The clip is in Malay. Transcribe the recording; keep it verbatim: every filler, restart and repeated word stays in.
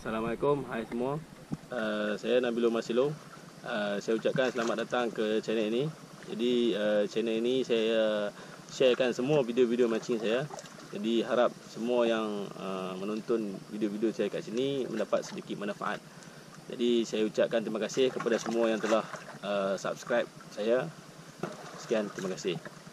Assalamualaikum, hai semua. uh, Saya Nabilul Masilong. uh, Saya ucapkan selamat datang ke channel ini. Jadi uh, channel ini saya sharekan semua video-video mancing saya. Jadi harap semua yang uh, menonton video-video saya kat sini mendapat sedikit manfaat. Jadi saya ucapkan terima kasih kepada semua yang telah uh, subscribe saya. Sekian, terima kasih.